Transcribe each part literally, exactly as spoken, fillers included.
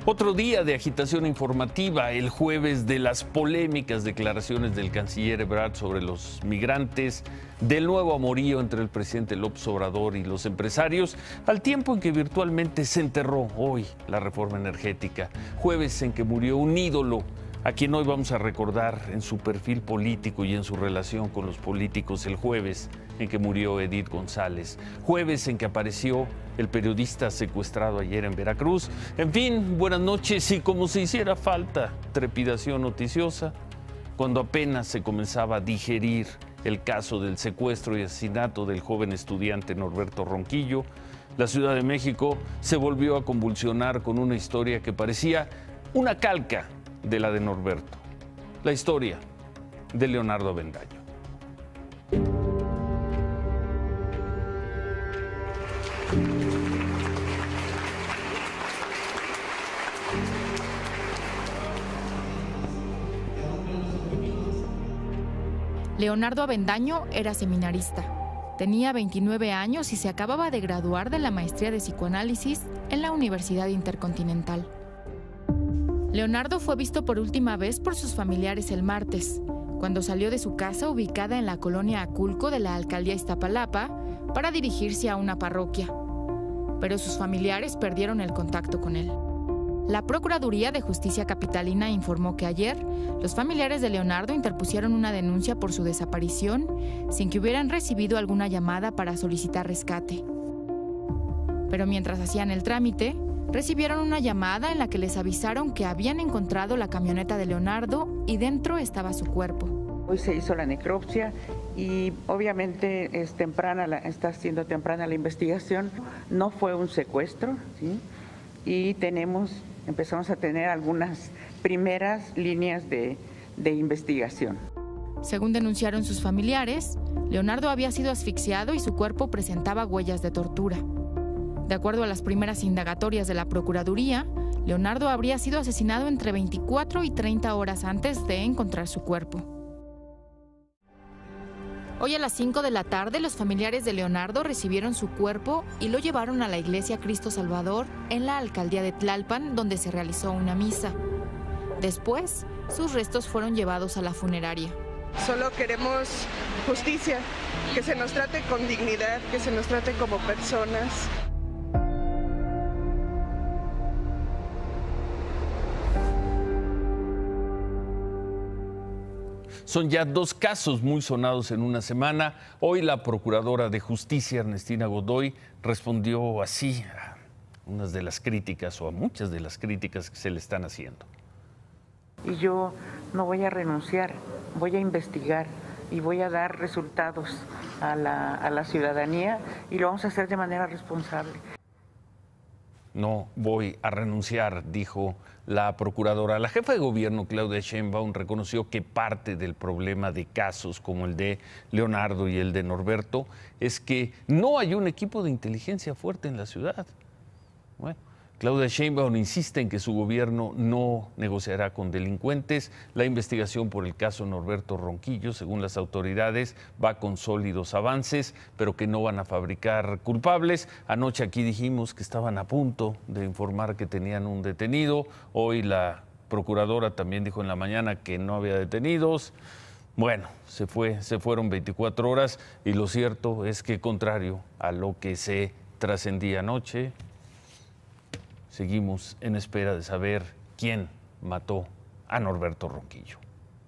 Otro día de agitación informativa, el jueves de las polémicas declaraciones del canciller Ebrard sobre los migrantes, del nuevo amorío entre el presidente López Obrador y los empresarios, al tiempo en que virtualmente se enterró hoy la reforma energética, jueves en que murió un ídolo, a quien hoy vamos a recordar en su perfil político y en su relación con los políticos, el jueves en que murió Edith González, jueves en que apareció el periodista secuestrado ayer en Veracruz. En fin, buenas noches, y como si hiciera falta trepidación noticiosa, cuando apenas se comenzaba a digerir el caso del secuestro y asesinato del joven estudiante Norberto Ronquillo, la Ciudad de México se volvió a convulsionar con una historia que parecía una calca de la de Norberto, la historia de Leonardo Avendaño. Leonardo Avendaño era seminarista. Tenía veintinueve años y se acababa de graduar de la maestría de psicoanálisis en la Universidad Intercontinental. Leonardo fue visto por última vez por sus familiares el martes, cuando salió de su casa ubicada en la colonia Aculco de la alcaldía Iztapalapa para dirigirse a una parroquia. Pero sus familiares perdieron el contacto con él. La Procuraduría de Justicia Capitalina informó que ayer los familiares de Leonardo interpusieron una denuncia por su desaparición sin que hubieran recibido alguna llamada para solicitar rescate. Pero mientras hacían el trámite, recibieron una llamada en la que les avisaron que habían encontrado la camioneta de Leonardo y dentro estaba su cuerpo. Hoy se hizo la necropsia y obviamente es temprana, la, está siendo temprana la investigación. No fue un secuestro, ¿sí? Y tenemos, empezamos a tener algunas primeras líneas de, de investigación. Según denunciaron sus familiares, Leonardo había sido asfixiado y su cuerpo presentaba huellas de tortura. De acuerdo a las primeras indagatorias de la Procuraduría, Leonardo habría sido asesinado entre veinticuatro y treinta horas antes de encontrar su cuerpo. Hoy a las cinco de la tarde, los familiares de Leonardo recibieron su cuerpo y lo llevaron a la iglesia Cristo Salvador en la alcaldía de Tlalpan, donde se realizó una misa. Después, sus restos fueron llevados a la funeraria. Solo queremos justicia, que se nos trate con dignidad, que se nos trate como personas. Son ya dos casos muy sonados en una semana. Hoy la Procuradora de Justicia, Ernestina Godoy, respondió así a unas de las críticas o a muchas de las críticas que se le están haciendo. Y yo no voy a renunciar, voy a investigar y voy a dar resultados a la, a la ciudadanía y lo vamos a hacer de manera responsable. No voy a renunciar, dijo la procuradora. La jefa de gobierno, Claudia Sheinbaum, reconoció que parte del problema de casos como el de Leonardo y el de Norberto es que no hay un equipo de inteligencia fuerte en la ciudad. Bueno, Claudia Sheinbaum insiste en que su gobierno no negociará con delincuentes. La investigación por el caso Norberto Ronquillo, según las autoridades, va con sólidos avances, pero que no van a fabricar culpables. Anoche aquí dijimos que estaban a punto de informar que tenían un detenido. Hoy la procuradora también dijo en la mañana que no había detenidos. Bueno, se fue, se fueron veinticuatro horas y lo cierto es que, contrario a lo que se trascendía anoche, seguimos en espera de saber quién mató a Norberto Ronquillo.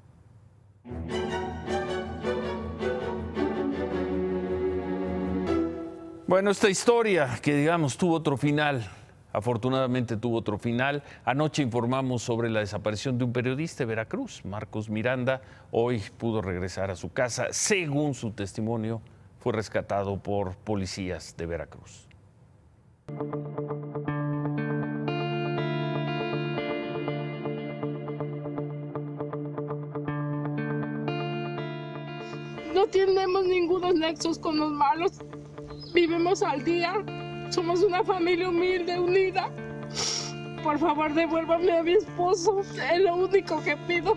Bueno, esta historia que, digamos, tuvo otro final, afortunadamente tuvo otro final. Anoche informamos sobre la desaparición de un periodista de Veracruz, Marcos Miranda. Hoy pudo regresar a su casa. Según su testimonio, fue rescatado por policías de Veracruz. No tenemos ningunos nexos con los malos. Vivimos al día. Somos una familia humilde, unida. Por favor, devuélvame a mi esposo. Es lo único que pido.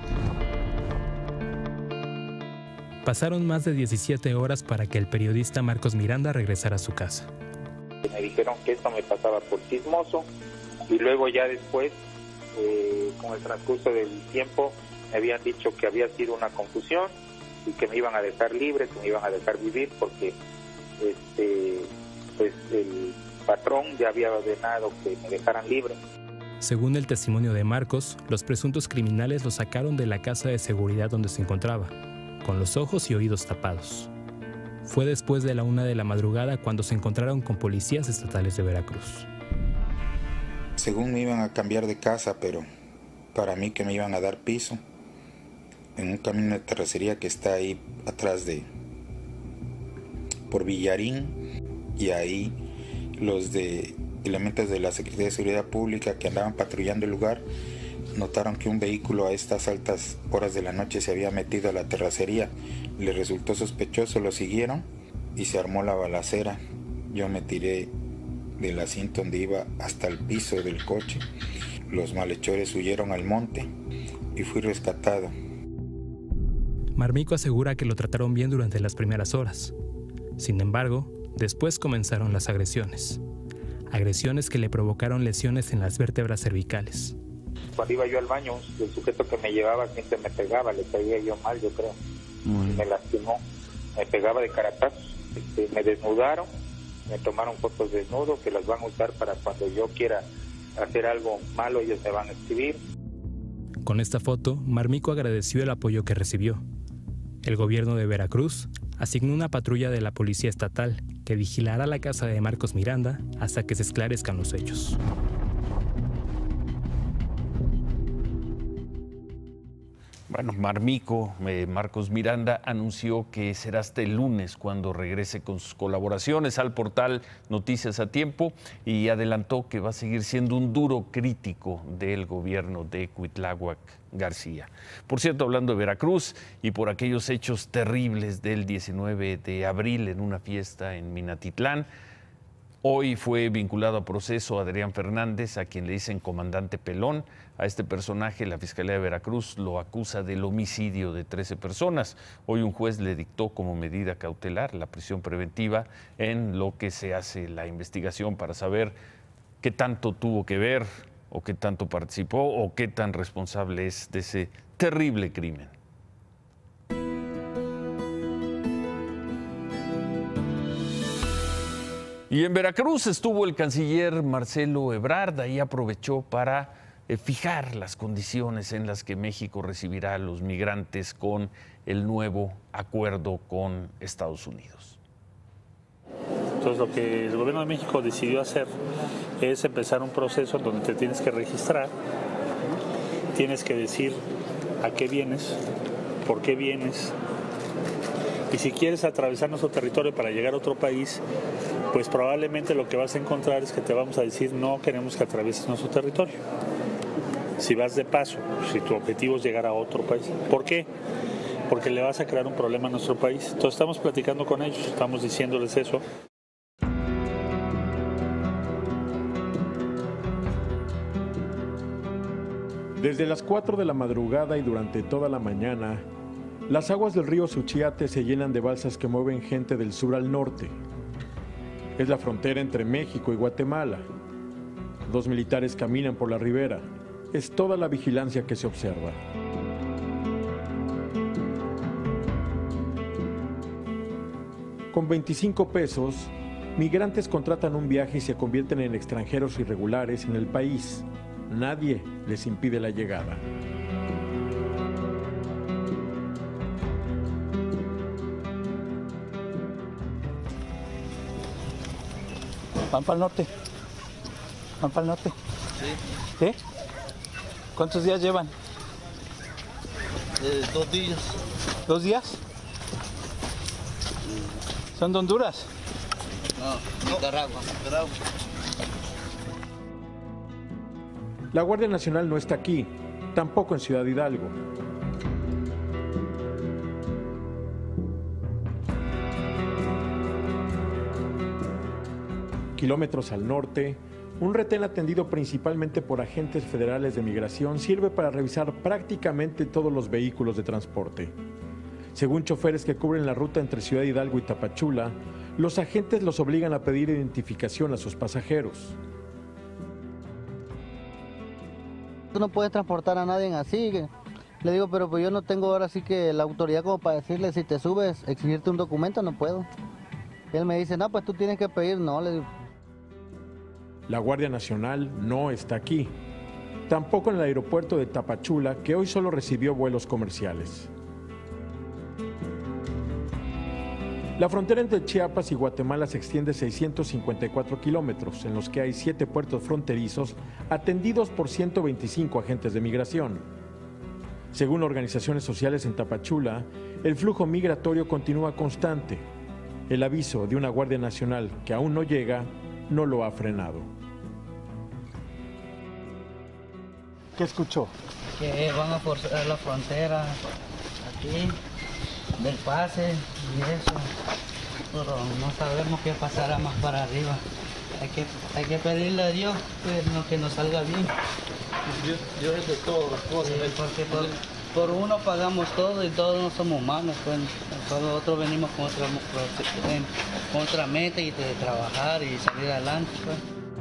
Pasaron más de diecisiete horas para que el periodista Marcos Miranda regresara a su casa. Me dijeron que esto me pasaba por chismoso y luego ya después, eh, con el transcurso del tiempo, me habían dicho que había sido una confusión y que me iban a dejar libre, que me iban a dejar vivir porque este, pues el patrón ya había ordenado que me dejaran libre. Según el testimonio de Marcos, los presuntos criminales lo sacaron de la casa de seguridad donde se encontraba, con los ojos y oídos tapados. Fue después de la una de la madrugada cuando se encontraron con policías estatales de Veracruz. Según me iban a cambiar de casa, pero para mí que me iban a dar piso en un camino de terracería que está ahí atrás de por Villarín, y ahí los de elementos de la Secretaría de Seguridad Pública que andaban patrullando el lugar notaron que un vehículo a estas altas horas de la noche se había metido a la terracería. Les resultó sospechoso, lo siguieron y se armó la balacera. Yo me tiré del asiento donde iba hasta el piso del coche. Los malhechores huyeron al monte y fui rescatado. Marmico asegura que lo trataron bien durante las primeras horas. Sin embargo, después comenzaron las agresiones. Agresiones que le provocaron lesiones en las vértebras cervicales. Cuando iba yo al baño, el sujeto que me llevaba siempre me pegaba, le caía yo mal, yo creo. Mm. Me lastimó, me pegaba de caratazos. Este, me desnudaron, me tomaron fotos desnudo que las van a usar para cuando yo quiera hacer algo malo, ellos me van a escribir. Con esta foto, Marmico agradeció el apoyo que recibió. El gobierno de Veracruz asignó una patrulla de la Policía Estatal que vigilará la casa de Marcos Miranda hasta que se esclarezcan los hechos. Bueno, Marmico, eh, Marcos Miranda, anunció que será hasta el lunes cuando regrese con sus colaboraciones al portal Noticias a Tiempo y adelantó que va a seguir siendo un duro crítico del gobierno de Cuitláhuac García. Por cierto, hablando de Veracruz y por aquellos hechos terribles del diecinueve de abril en una fiesta en Minatitlán, hoy fue vinculado a proceso Adrián Fernández, a quien le dicen Comandante Pelón. A este personaje la Fiscalía de Veracruz lo acusa del homicidio de trece personas. Hoy un juez le dictó como medida cautelar la prisión preventiva, en lo que se hace la investigación para saber qué tanto tuvo que ver o qué tanto participó o qué tan responsable es de ese terrible crimen. Y en Veracruz estuvo el canciller Marcelo Ebrard. Ahí aprovechó para eh, fijar las condiciones en las que México recibirá a los migrantes con el nuevo acuerdo con Estados Unidos. Entonces lo que el gobierno de México decidió hacer es empezar un proceso donde te tienes que registrar, tienes que decir a qué vienes, por qué vienes, y si quieres atravesar nuestro territorio para llegar a otro país, pues probablemente lo que vas a encontrar es que te vamos a decir no queremos que atravieses nuestro territorio. Si vas de paso, si tu objetivo es llegar a otro país. ¿Por qué? Porque le vas a crear un problema a nuestro país. Entonces estamos platicando con ellos, estamos diciéndoles eso. Desde las cuatro de la madrugada y durante toda la mañana, las aguas del río Suchiate se llenan de balsas que mueven gente del sur al norte. Es la frontera entre México y Guatemala. Dos militares caminan por la ribera. Es toda la vigilancia que se observa. Con veinticinco pesos, migrantes contratan un viaje y se convierten en extranjeros irregulares en el país. Nadie les impide la llegada. ¿Van para el norte? ¿Van para el norte? Sí. ¿Eh? ¿Cuántos días llevan? Eh, dos días. ¿Dos días? ¿Son de Honduras? No, Nicaragua. Nicaragua. La Guardia Nacional no está aquí, tampoco en Ciudad Hidalgo. Kilómetros al norte, un retén atendido principalmente por agentes federales de migración sirve para revisar prácticamente todos los vehículos de transporte. Según choferes que cubren la ruta entre Ciudad Hidalgo y Tapachula, los agentes los obligan a pedir identificación a sus pasajeros. Tú no puedes transportar a nadie así. Que... Le digo, pero pues yo no tengo ahora sí que la autoridad como para decirle si te subes, exigirte un documento, no puedo. Y él me dice, no, pues tú tienes que pedir, no, le digo. La Guardia Nacional no está aquí. Tampoco en el aeropuerto de Tapachula, que hoy solo recibió vuelos comerciales. La frontera entre Chiapas y Guatemala se extiende seiscientos cincuenta y cuatro kilómetros, en los que hay siete puertos fronterizos atendidos por ciento veinticinco agentes de migración. Según organizaciones sociales en Tapachula, el flujo migratorio continúa constante. El aviso de una Guardia Nacional que aún no llega no lo ha frenado. ¿Qué escuchó? Que van a forzar la frontera aquí, del pase y eso. Pero no sabemos qué pasará más para arriba. Hay que, hay que pedirle a Dios pues, no, que nos salga bien. Dios, Dios es de todas las cosas. Sí, porque por, por uno pagamos todo y todos no somos humanos. Pues, nosotros venimos con otra, con otra meta y de trabajar y salir adelante. Pues.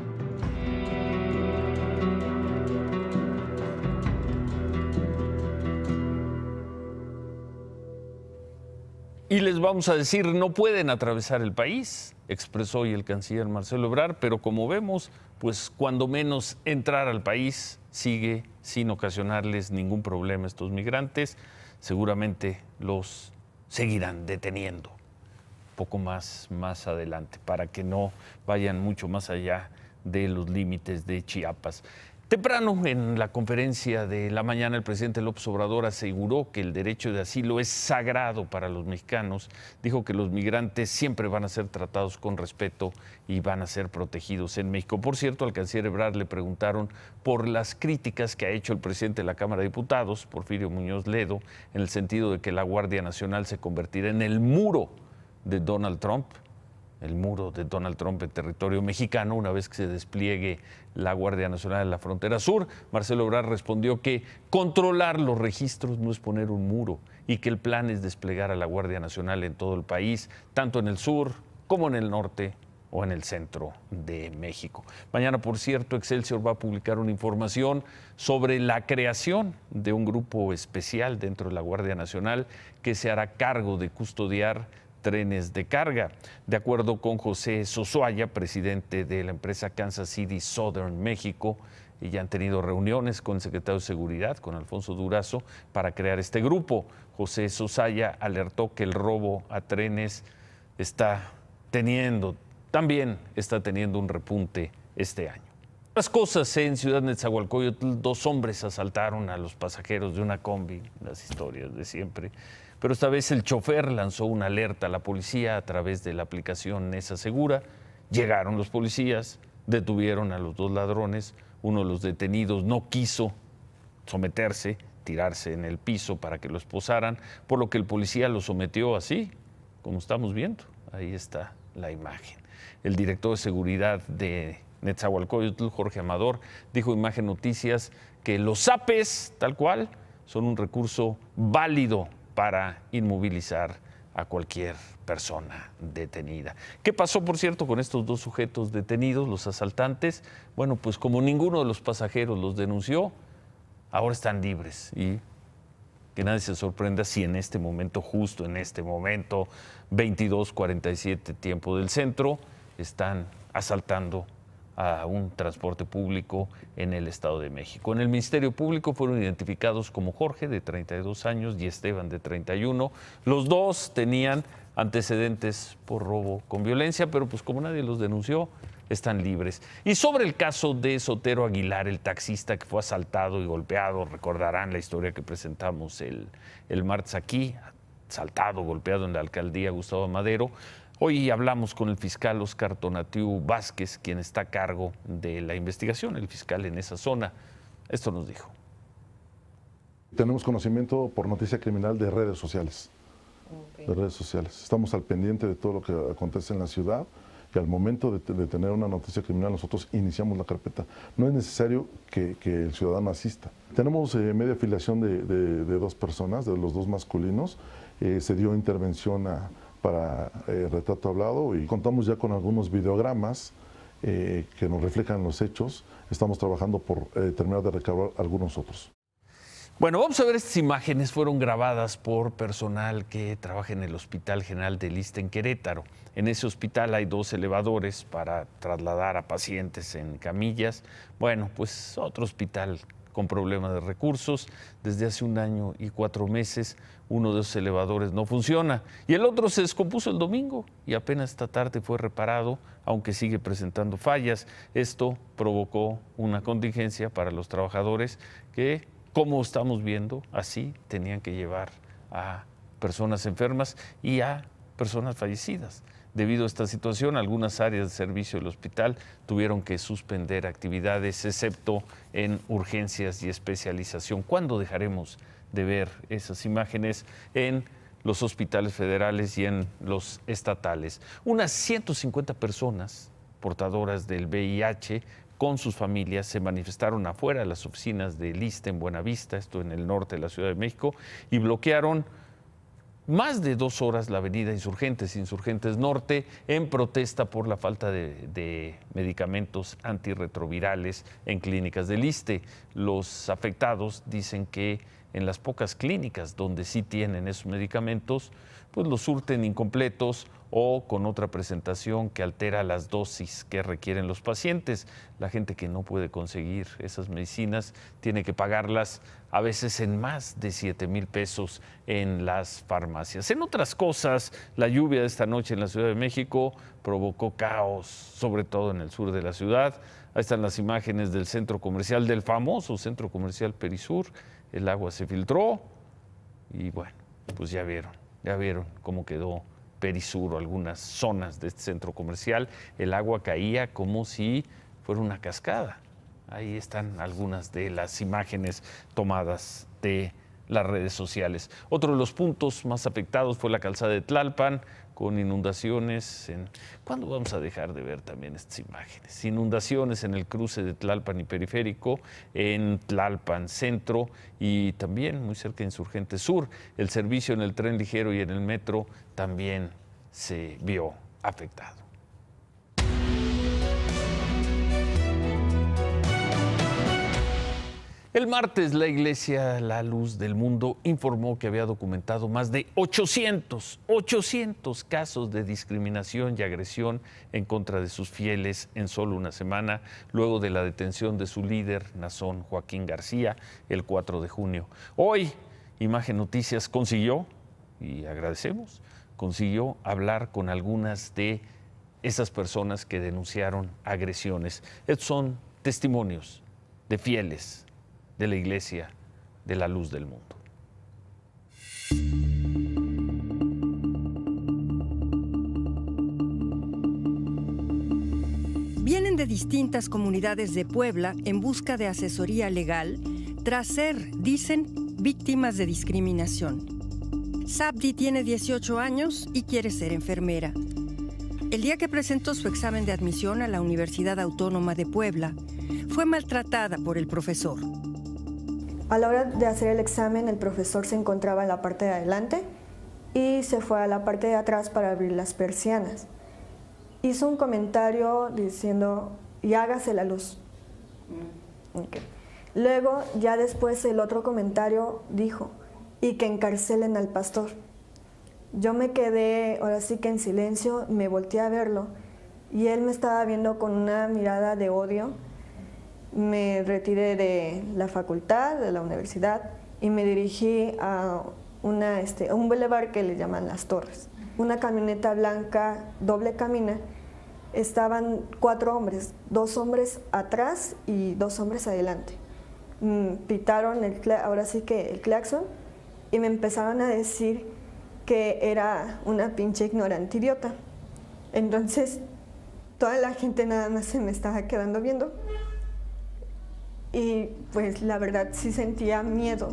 Y les vamos a decir, no pueden atravesar el país, expresó hoy el canciller Marcelo Ebrard, pero como vemos, pues cuando menos entrar al país sigue sin ocasionarles ningún problema a estos migrantes. Seguramente los seguirán deteniendo poco más, más adelante para que no vayan mucho más allá de los límites de Chiapas. Temprano, en la conferencia de la mañana, el presidente López Obrador aseguró que el derecho de asilo es sagrado para los mexicanos. Dijo que los migrantes siempre van a ser tratados con respeto y van a ser protegidos en México. Por cierto, al canciller Ebrard le preguntaron por las críticas que ha hecho el presidente de la Cámara de Diputados, Porfirio Muñoz Ledo, en el sentido de que la Guardia Nacional se convertirá en el muro de Donald Trump. El muro de Donald Trump en territorio mexicano una vez que se despliegue la Guardia Nacional en la frontera sur. Marcelo Ebrard respondió que controlar los registros no es poner un muro y que el plan es desplegar a la Guardia Nacional en todo el país, tanto en el sur como en el norte o en el centro de México. Mañana, por cierto, Excelsior va a publicar una información sobre la creación de un grupo especial dentro de la Guardia Nacional que se hará cargo de custodiar trenes de carga. De acuerdo con José Sosuaya, presidente de la empresa Kansas City Southern México, y ya han tenido reuniones con el secretario de Seguridad, con Alfonso Durazo, para crear este grupo. José Sosuaya alertó que el robo a trenes está teniendo, también está teniendo un repunte este año. Las cosas en Ciudad Nezahualcóyotl, dos hombres asaltaron a los pasajeros de una combi, las historias de siempre. Pero esta vez el chofer lanzó una alerta a la policía a través de la aplicación Nesa Segura. Llegaron los policías, detuvieron a los dos ladrones. Uno de los detenidos no quiso someterse, tirarse en el piso para que lo esposaran, por lo que el policía lo sometió así, como estamos viendo. Ahí está la imagen. El director de seguridad de Nezahualcóyotl, Jorge Amador, dijo en Imagen Noticias que los zapes, tal cual, son un recurso válido para inmovilizar a cualquier persona detenida. ¿Qué pasó, por cierto, con estos dos sujetos detenidos, los asaltantes? Bueno, pues como ninguno de los pasajeros los denunció, ahora están libres y que nadie se sorprenda si en este momento, justo en este momento, veintidós cuarenta y siete tiempo del centro, están asaltando a un transporte público en el Estado de México. En el Ministerio Público fueron identificados como Jorge, de treinta y dos años, y Esteban, de treinta y uno. Los dos tenían antecedentes por robo con violencia, pero pues como nadie los denunció, están libres. Y sobre el caso de Sotero Aguilar, el taxista que fue asaltado y golpeado, recordarán la historia que presentamos el, el martes aquí, asaltado, golpeado en la alcaldía Gustavo Madero. Hoy hablamos con el fiscal Oscar Tonatiu Vázquez, quien está a cargo de la investigación, el fiscal en esa zona. Esto nos dijo. Tenemos conocimiento por noticia criminal de redes sociales. Okay. De redes sociales. Estamos al pendiente de todo lo que acontece en la ciudad y al momento de, de tener una noticia criminal nosotros iniciamos la carpeta. No es necesario que, que el ciudadano asista. Tenemos eh, media afiliación de, de, de dos personas, de los dos masculinos. Eh, se dio intervención a... para eh, retrato hablado y contamos ya con algunos videogramas eh, que nos reflejan los hechos. Estamos trabajando por eh, terminar de recabar algunos otros. Bueno, vamos a ver estas imágenes. Fueron grabadas por personal que trabaja en el Hospital General del Issste en Querétaro. En ese hospital hay dos elevadores para trasladar a pacientes en camillas. Bueno, pues otro hospital con problemas de recursos. Desde hace un año y cuatro meses, uno de esos elevadores no funciona y el otro se descompuso el domingo y apenas esta tarde fue reparado, aunque sigue presentando fallas. Esto provocó una contingencia para los trabajadores que, como estamos viendo, así tenían que llevar a personas enfermas y a personas fallecidas. Debido a esta situación, algunas áreas de servicio del hospital tuvieron que suspender actividades, excepto en urgencias y especialización. ¿Cuándo dejaremos de ver esas imágenes en los hospitales federales y en los estatales? Unas ciento cincuenta personas portadoras del V I H con sus familias se manifestaron afuera de las oficinas del Issste en Buenavista, esto en el norte de la Ciudad de México, y bloquearon más de dos horas la avenida Insurgentes, Insurgentes Norte, en protesta por la falta de, de medicamentos antirretrovirales en clínicas del Issste. Los afectados dicen que en las pocas clínicas donde sí tienen esos medicamentos, pues los surten incompletos o con otra presentación que altera las dosis que requieren los pacientes. La gente que no puede conseguir esas medicinas tiene que pagarlas a veces en más de siete mil pesos en las farmacias. En otras cosas, la lluvia de esta noche en la Ciudad de México provocó caos, sobre todo en el sur de la ciudad. Ahí están las imágenes del centro comercial, del famoso centro comercial Perisur. El agua se filtró y bueno, pues ya vieron, ya vieron cómo quedó Perisur, algunas zonas de este centro comercial. El agua caía como si fuera una cascada. Ahí están algunas de las imágenes tomadas de las redes sociales. Otro de los puntos más afectados fue la calzada de Tlalpan, con inundaciones. En... ¿Cuándo vamos a dejar de ver también estas imágenes? Inundaciones en el cruce de Tlalpan y Periférico, en Tlalpan Centro y también muy cerca de Insurgentes Sur. El servicio en el tren ligero y en el metro también se vio afectado. El martes, la Iglesia La Luz del Mundo informó que había documentado más de ochocientos, ochocientos casos de discriminación y agresión en contra de sus fieles en solo una semana, luego de la detención de su líder, Nazón Joaquín García, el cuatro de junio. Hoy, Imagen Noticias consiguió, y agradecemos, consiguió hablar con algunas de esas personas que denunciaron agresiones. Estos son testimonios de fieles de la Iglesia de la Luz del Mundo. Vienen de distintas comunidades de Puebla en busca de asesoría legal tras ser, dicen, víctimas de discriminación. Sabdi tiene dieciocho años y quiere ser enfermera. El día que presentó su examen de admisión a la Universidad Autónoma de Puebla, fue maltratada por el profesor. A la hora de hacer el examen, el profesor se encontraba en la parte de adelante y se fue a la parte de atrás para abrir las persianas. Hizo un comentario diciendo, y hágase la luz. Okay. Luego, ya después, el otro comentario dijo, y que encarcelen al pastor. Yo me quedé, ahora sí que en silencio, me volteé a verlo, y él me estaba viendo con una mirada de odio. Me retiré de la facultad, de la universidad, y me dirigí a, una, este, a un bulevar que le llaman Las Torres. Una camioneta blanca doble cabina, estaban cuatro hombres, dos hombres atrás y dos hombres adelante. Mm, pitaron el, ahora sí que el claxon y me empezaron a decir que era una pinche ignorante idiota. Entonces toda la gente nada más se me estaba quedando viendo. Y pues la verdad sí sentía miedo.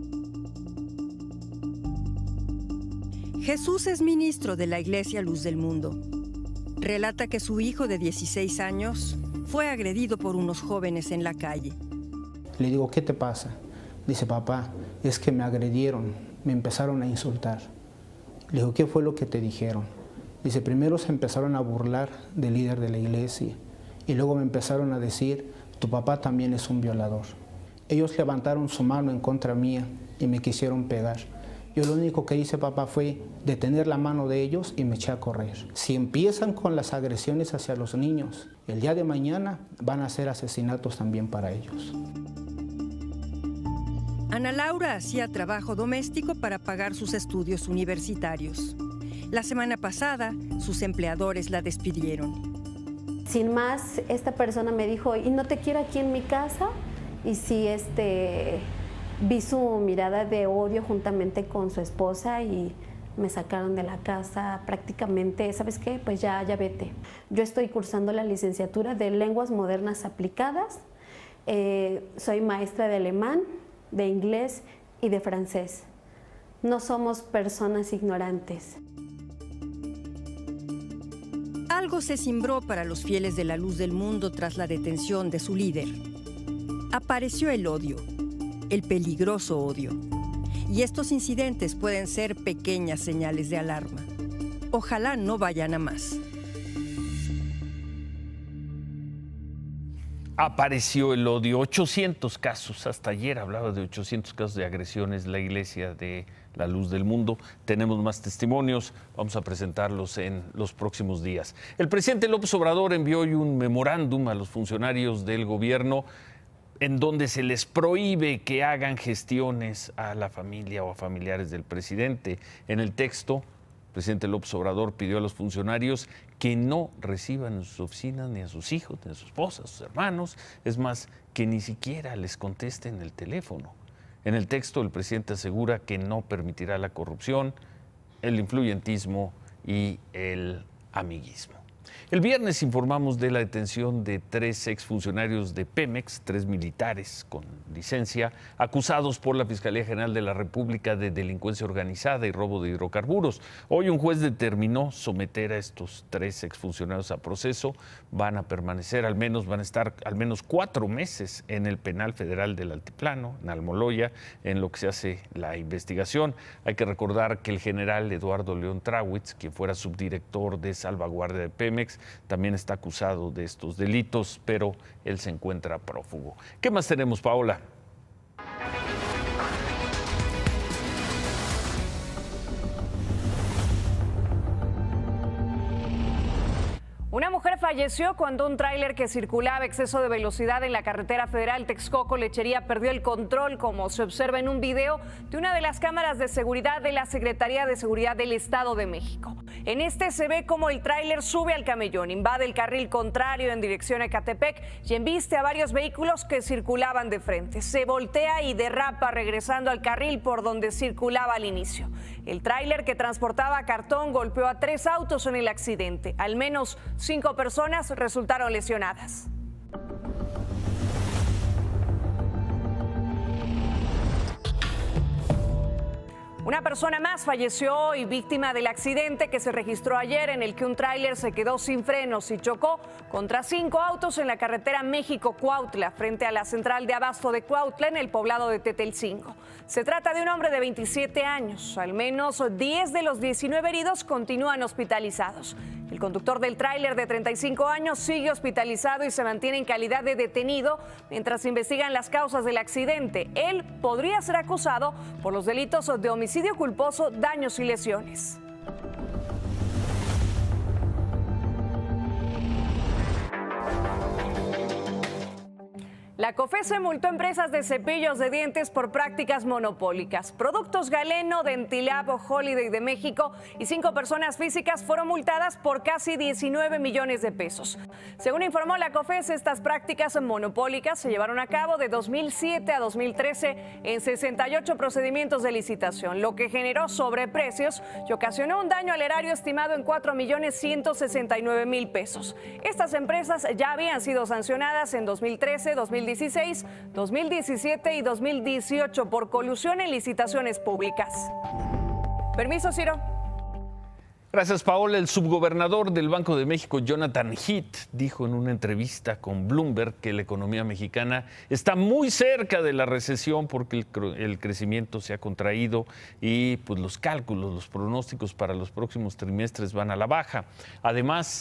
Jesús es ministro de la Iglesia Luz del Mundo. Relata que su hijo de dieciséis años fue agredido por unos jóvenes en la calle. Le digo, ¿qué te pasa? Dice, papá, es que me agredieron, me empezaron a insultar. Le digo, ¿qué fue lo que te dijeron? Dice, primero se empezaron a burlar del líder de la iglesia Y luego me empezaron a decir, tu papá también es un violador. Ellos levantaron su mano en contra mía y me quisieron pegar. Yo lo único que hice, papá, fue detener la mano de ellos y me eché a correr. Si empiezan con las agresiones hacia los niños, el día de mañana van a ser asesinatos también para ellos. Ana Laura hacía trabajo doméstico para pagar sus estudios universitarios. La semana pasada, sus empleadores la despidieron. Sin más, esta persona me dijo, ¿y no te quiero aquí en mi casa? Y sí, este, vi su mirada de odio juntamente con su esposa y me sacaron de la casa prácticamente, ¿sabes qué? Pues ya, ya vete. Yo estoy cursando la licenciatura de Lenguas Modernas Aplicadas. Eh, soy maestra de alemán, de inglés y de francés. No somos personas ignorantes. Algo se cimbró para los fieles de la luz del mundo tras la detención de su líder. Apareció el odio, el peligroso odio. Y estos incidentes pueden ser pequeñas señales de alarma. Ojalá no vayan a más. Apareció el odio, ochocientos casos, hasta ayer hablaba de ochocientos casos de agresiones la Iglesia de la Luz del Mundo. Tenemos más testimonios, vamos a presentarlos en los próximos días. El presidente López Obrador envió hoy un memorándum a los funcionarios del gobierno en donde se les prohíbe que hagan gestiones a la familia o a familiares del presidente. En el texto, el presidente López Obrador pidió a los funcionarios que no reciban en sus oficinas ni a sus hijos, ni a su esposa, a sus hermanos, es más, que ni siquiera les contesten el teléfono. En el texto, el presidente asegura que no permitirá la corrupción, el influyentismo y el amiguismo. El viernes informamos de la detención de tres exfuncionarios de Pemex, tres militares con licencia, acusados por la Fiscalía General de la República de delincuencia organizada y robo de hidrocarburos. Hoy un juez determinó someter a estos tres exfuncionarios a proceso. Van a permanecer al menos, van a estar al menos cuatro meses en el Penal Federal del Altiplano, en Almoloya, en lo que se hace la investigación. Hay que recordar que el general Eduardo León Trawitz, quien fuera subdirector de salvaguardia de Pemex, también está acusado de estos delitos, pero él se encuentra prófugo. ¿Qué más tenemos, Paola? Una mujer falleció cuando un tráiler que circulaba a exceso de velocidad en la carretera federal Texcoco-Lechería perdió el control, como se observa en un video de una de las cámaras de seguridad de la Secretaría de Seguridad del Estado de México. En este se ve cómo el tráiler sube al camellón, invade el carril contrario en dirección a Ecatepec y embiste a varios vehículos que circulaban de frente. Se voltea y derrapa regresando al carril por donde circulaba al inicio. El tráiler que transportaba cartón golpeó a tres autos en el accidente. Al menos cinco personas resultaron lesionadas. Una persona más falleció hoy, víctima del accidente que se registró ayer en el que un tráiler se quedó sin frenos y chocó contra cinco autos en la carretera México-Cuautla, frente a la central de abasto de Cuautla, en el poblado de Tetelcingo. Se trata de un hombre de veintisiete años. Al menos diez de los diecinueve heridos continúan hospitalizados. El conductor del tráiler de treinta y cinco años sigue hospitalizado y se mantiene en calidad de detenido mientras se investigan las causas del accidente. Él podría ser acusado por los delitos de homicidio culposo, daños y lesiones. La COFESE multó empresas de cepillos de dientes por prácticas monopólicas. Productos Galeno, Dentilab o Holiday de México y cinco personas físicas fueron multadas por casi diecinueve millones de pesos. Según informó la COFESE, estas prácticas monopólicas se llevaron a cabo de dos mil siete a dos mil trece en sesenta y ocho procedimientos de licitación, lo que generó sobreprecios y ocasionó un daño al erario estimado en cuatro millones ciento sesenta y nueve mil pesos. Estas empresas ya habían sido sancionadas en dos mil trece, dos mil dieciséis, dos mil diecisiete y dos mil dieciocho por colusión en licitaciones públicas. Permiso, Ciro. Gracias, Paola. El subgobernador del Banco de México, Jonathan Heath, dijo en una entrevista con Bloomberg que la economía mexicana está muy cerca de la recesión porque el, el crecimiento se ha contraído y pues los cálculos, los pronósticos para los próximos trimestres van a la baja. Además,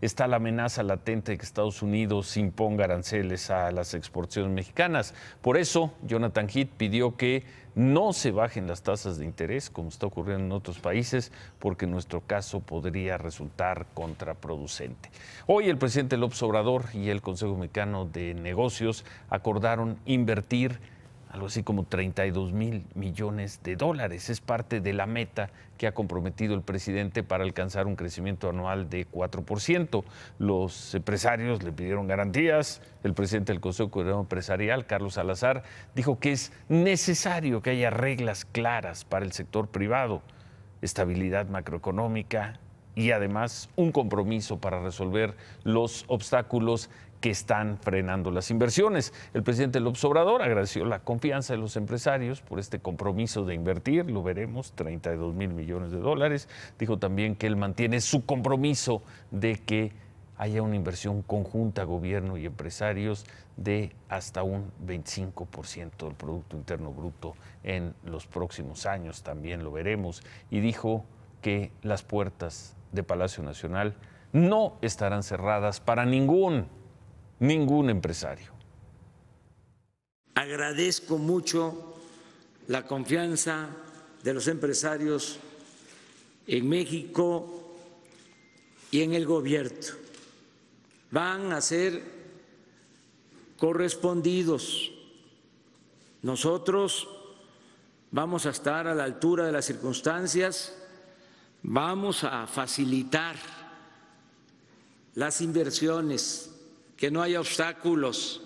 está la amenaza latente de que Estados Unidos imponga aranceles a las exportaciones mexicanas. Por eso, Jonathan Heath pidió que no se bajen las tasas de interés, como está ocurriendo en otros países, porque en nuestro caso podría resultar contraproducente. Hoy el presidente López Obrador y el Consejo Mexicano de Negocios acordaron invertir algo así como treinta y dos mil millones de dólares. Es parte de la meta que ha comprometido el presidente para alcanzar un crecimiento anual de cuatro por ciento. Los empresarios le pidieron garantías. El presidente del Consejo Coordinador Empresarial, Carlos Salazar, dijo que es necesario que haya reglas claras para el sector privado, estabilidad macroeconómica y además un compromiso para resolver los obstáculos que están frenando las inversiones. El presidente López Obrador agradeció la confianza de los empresarios por este compromiso de invertir, lo veremos, treinta y dos mil millones de dólares. Dijo también que él mantiene su compromiso de que haya una inversión conjunta, gobierno y empresarios, de hasta un veinticinco por ciento del Producto Interno Bruto en los próximos años, también lo veremos. Y dijo que las puertas de Palacio Nacional no estarán cerradas para ningún Ningún empresario. Agradezco mucho la confianza de los empresarios en México y en el gobierno. Van a ser correspondidos. Nosotros vamos a estar a la altura de las circunstancias, vamos a facilitar las inversiones, que no haya obstáculos.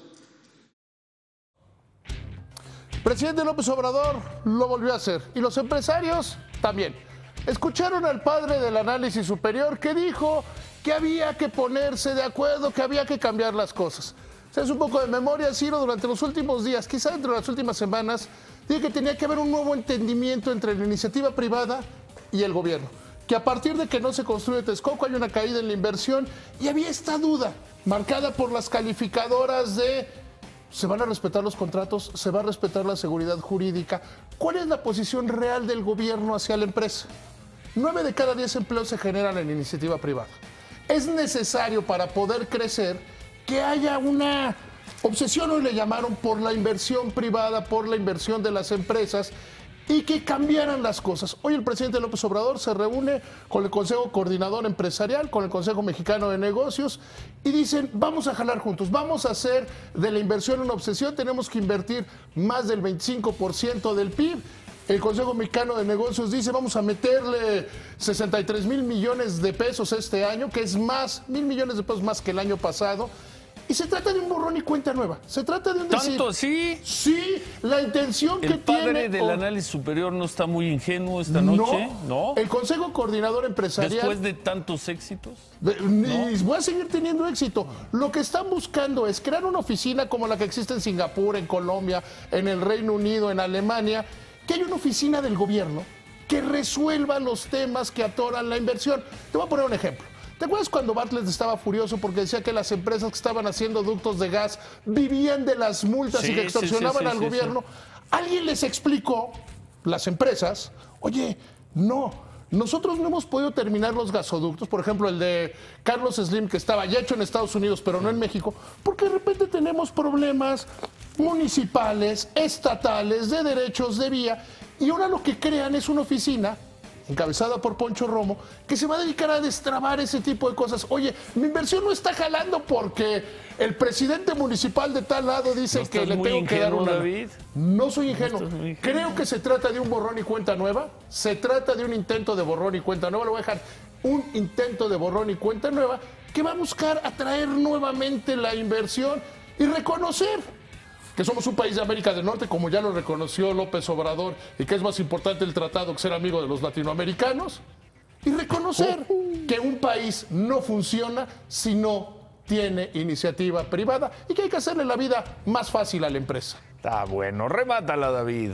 El presidente López Obrador lo volvió a hacer y los empresarios también. Escucharon al padre del análisis superior que dijo que había que ponerse de acuerdo, que había que cambiar las cosas. Se hace un poco de memoria, Ciro, durante los últimos días, quizá dentro de las últimas semanas, dijo que tenía que haber un nuevo entendimiento entre la iniciativa privada y el gobierno. Que a partir de que no se construye Texcoco hay una caída en la inversión y había esta duda marcada por las calificadoras de ¿se van a respetar los contratos? ¿Se va a respetar la seguridad jurídica? ¿Cuál es la posición real del gobierno hacia la empresa? Nueve de cada diez empleos se generan en iniciativa privada. Es necesario para poder crecer que haya una obsesión, hoy le llamaron, por la inversión privada, por la inversión de las empresas, y que cambiaran las cosas. Hoy el presidente López Obrador se reúne con el Consejo Coordinador Empresarial, con el Consejo Mexicano de Negocios, y dicen, vamos a jalar juntos, vamos a hacer de la inversión una obsesión, tenemos que invertir más del veinticinco por ciento del P I B. El Consejo Mexicano de Negocios dice, vamos a meterle sesenta y tres mil millones de pesos este año, que es más, mil millones de pesos más que el año pasado. Y se trata de un borrón y cuenta nueva. Se trata de un decir. ¿Tanto así? Sí, la intención que tiene... ¿El padre del análisis superior no está muy ingenuo esta noche? No. El Consejo Coordinador Empresarial... ¿Después de tantos éxitos? De, ¿No? Y voy a seguir teniendo éxito. Lo que están buscando es crear una oficina como la que existe en Singapur, en Colombia, en el Reino Unido, en Alemania, que haya una oficina del gobierno que resuelva los temas que atoran la inversión. Te voy a poner un ejemplo. ¿Te acuerdas cuando Bartlett estaba furioso porque decía que las empresas que estaban haciendo ductos de gas vivían de las multas sí, y que extorsionaban sí, sí, sí, al sí, gobierno? Sí. Alguien les explicó, las empresas, oye, no, nosotros no hemos podido terminar los gasoductos, por ejemplo el de Carlos Slim, que estaba ya hecho en Estados Unidos pero no en México, porque de repente tenemos problemas municipales, estatales, de derechos de vía, y ahora lo que crean es una oficina encabezada por Poncho Romo, que se va a dedicar a destrabar ese tipo de cosas. Oye, mi inversión no está jalando porque el presidente municipal de tal lado dice ¿No que le tengo que dar una... David? No soy ingenuo. No ingenuo. Creo que se trata de un borrón y cuenta nueva. Se trata de un intento de borrón y cuenta nueva. Lo voy a dejar. Un intento de borrón y cuenta nueva que va a buscar atraer nuevamente la inversión y reconocer que somos un país de América del Norte, como ya lo reconoció López Obrador, y que es más importante el tratado que ser amigo de los latinoamericanos, y reconocer que un país no funciona si no tiene iniciativa privada y que hay que hacerle la vida más fácil a la empresa. Está bueno, remátala, David.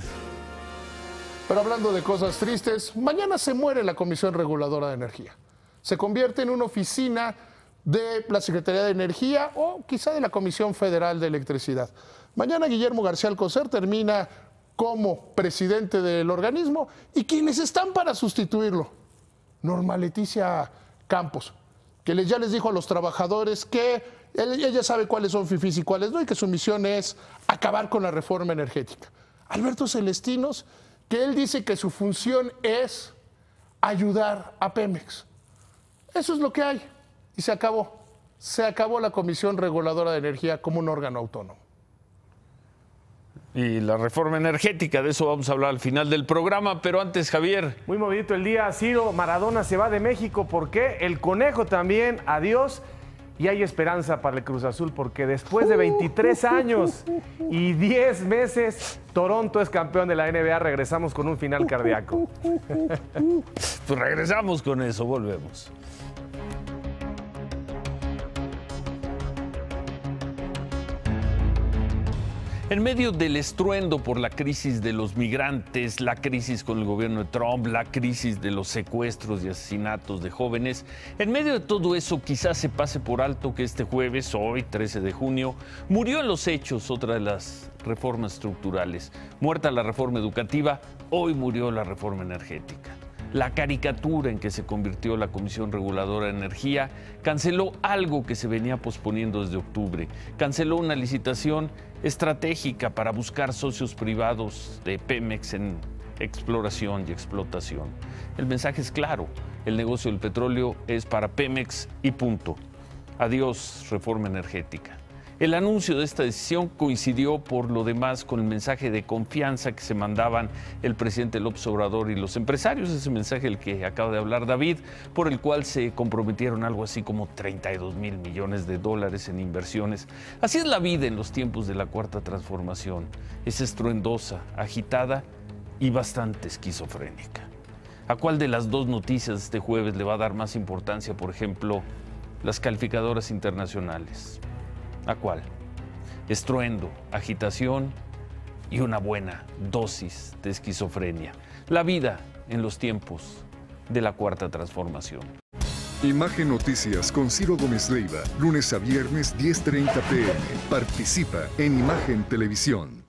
Pero hablando de cosas tristes, mañana se muere la Comisión Reguladora de Energía. Se convierte en una oficina de la Secretaría de Energía o quizá de la Comisión Federal de Electricidad. Mañana Guillermo García Alcocer termina como presidente del organismo y quienes están para sustituirlo, Norma Leticia Campos, que les, ya les dijo a los trabajadores que él, ella sabe cuáles son fifís y cuáles no, y que su misión es acabar con la reforma energética. Alberto Celestinos, que él dice que su función es ayudar a Pemex. Eso es lo que hay. Y se acabó. Se acabó la Comisión Reguladora de Energía como un órgano autónomo. Y la reforma energética, de eso vamos a hablar al final del programa, pero antes, Javier. Muy movidito el día, Ciro. Maradona se va de México. ¿Por qué? El Conejo también, adiós. Y hay esperanza para el Cruz Azul, porque después de veintitrés años y diez meses, Toronto es campeón de la N B A. Regresamos con un final cardíaco. Pues regresamos con eso, volvemos. En medio del estruendo por la crisis de los migrantes, la crisis con el gobierno de Trump, la crisis de los secuestros y asesinatos de jóvenes, en medio de todo eso quizás se pase por alto que este jueves, hoy, trece de junio, murió en los hechos otra de las reformas estructurales. Muerta la reforma educativa, hoy murió la reforma energética. La caricatura en que se convirtió la Comisión Reguladora de Energía canceló algo que se venía posponiendo desde octubre. Canceló una licitación estratégica para buscar socios privados de Pemex en exploración y explotación. El mensaje es claro, el negocio del petróleo es para Pemex y punto. Adiós, reforma energética. El anuncio de esta decisión coincidió por lo demás con el mensaje de confianza que se mandaban el presidente López Obrador y los empresarios, ese mensaje del que acaba de hablar David, por el cual se comprometieron algo así como treinta y dos mil millones de dólares en inversiones. Así es la vida en los tiempos de la Cuarta Transformación, es estruendosa, agitada y bastante esquizofrénica. ¿A cuál de las dos noticias de este jueves le va a dar más importancia, por ejemplo, las calificadoras internacionales? ¿A cuál? Estruendo, agitación y una buena dosis de esquizofrenia. La vida en los tiempos de la Cuarta Transformación. Imagen Noticias con Ciro Gómez Leiva, lunes a viernes diez treinta p m Participa en Imagen Televisión.